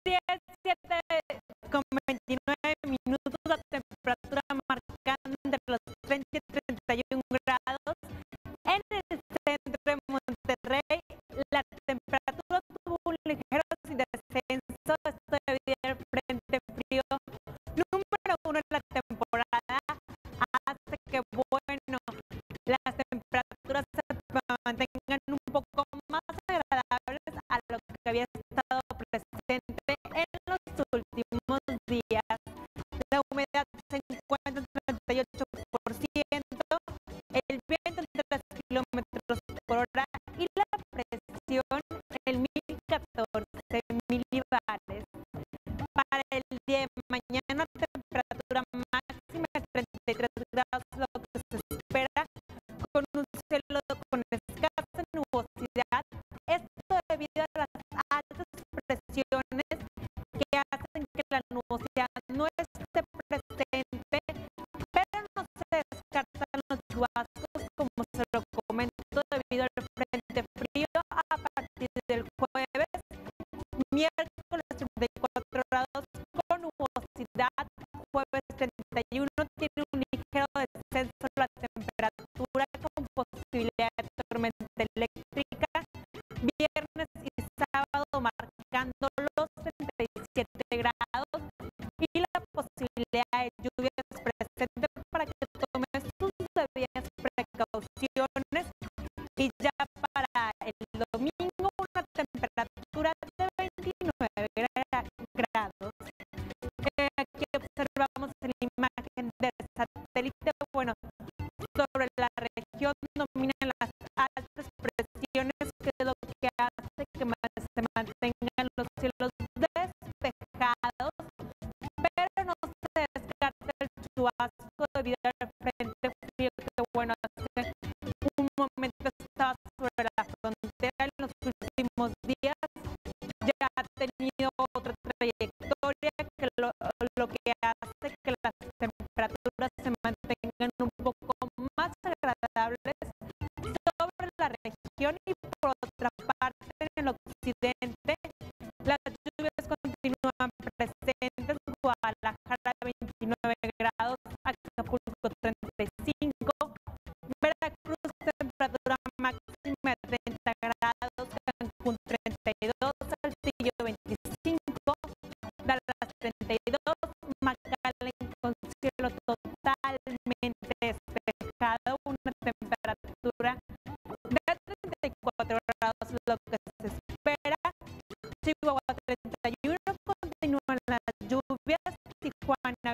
10:29 la temperatura marcando entre los 30 y 31 grados. En el centro de Monterrey, la temperatura tuvo un ligero descenso, esto debido al frente frío número 1 de la temporada, hace que, bueno, las temperaturas se mantengan un poco más agradables a lo que había estado presente en los últimos días. La humedad se encuentra en 38%, el viento en 3 kilómetros por hora y la presión en 1014 milibares. Para el día de mañana, temperatura máxima de 33 grados, lo que se espera, con un cielo con escasa nubosidad. Esto debido a las altas presiones que hacen que la nubosidad no esté presente, pero no se descartan los chubascos, como se lo comento, debido al frente frío a partir del jueves. Miércoles 34 grados con nubosidad, jueves 31 tiene un ligero descenso de la temperatura con posibilidad de tormenta eléctrica, viernes y sábado marcando los 37 grados y la posibilidad de lluvias presente para que tome sus debidas precauciones. Y ya para el domingo, una temperatura de 29 grados. Aquí observamos en la imagen del satélite, bueno, sobre la región dominan las altas presiones, que es lo que hace que se mantengan los cielos despejados, pero no se descarta el chubasco debido al frente frío que, bueno, hace un momento estaba sobre la frontera. En los últimos días ya ha tenido otra trayectoria que lo que hace que las temperaturas se mantengan un poco más agradables sobre la región. Y por otra parte, en el occidente, las lluvias continúan presentes. Guadalajara 29 grados, Acapulco 35, Veracruz temperatura máxima de 30 grados, Cancún 32, Saltillo 25, Dallas 32, McAllen con cielo totalmente despejado, una temperatura de 34 grados, lo que se espera. Chihuahua 31, continúan las lluvias, Tijuana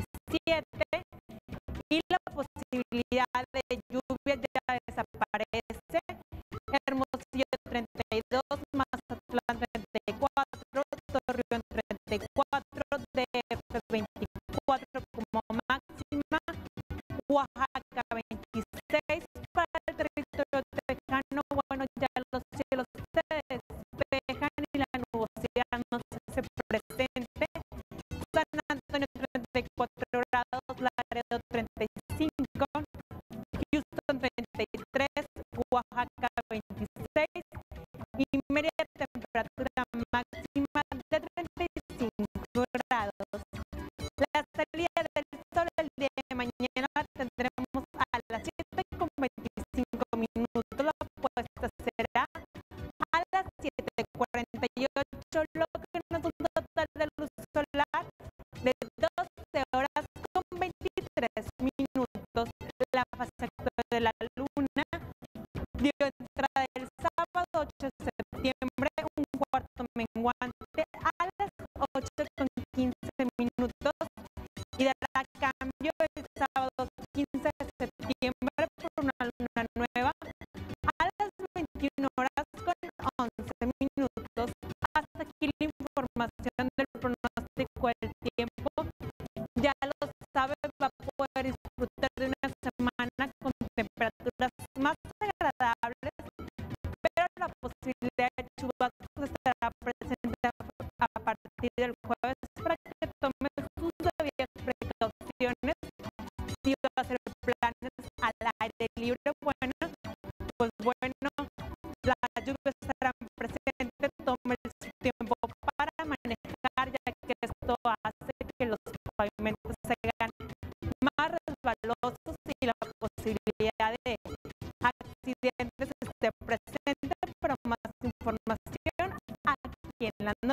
27 y la posibilidad de lluvia ya desaparece. Hermosillo 32, Mazatlán 34, Torreón 34, DF 24 como máxima, Oaxaca 26. Para el territorio tejano, bueno, ya los cielos se despejan y la nubosidad no se hace presente. San Antonio 34 grados, Laredo 35, Houston 33, Oaxaca 26 y Mérida temperatura máxima de 35 grados. La salida del sol el día de mañana la tendremos a las 7:25, la puesta será a las 7:48, lo que nos da un total de luz solar de 12 horas con 23 minutos. La fase actual de la luna dio entrada el sábado 8 de septiembre, un cuarto menguante a las 8:15 y dará cambio el sábado 15 de septiembre por una luna nueva a las 21 horas con 11 minutos. Hasta aquí la información del pronóstico del tiempo. Ya lo sabe, va a poder disfrutar de una semana con temperaturas más agradables, pero la posibilidad de chubascos estará presente a partir del jueves, para que tome sus debidas precauciones. Si va a hacer planes al aire libre, bueno, pues bueno, las lluvias estarán presentes. Tome su tiempo para manejar esto hace que los pavimentos sean más resbalosos y la posibilidad de accidentes esté presente. Pero más información aquí en la noche.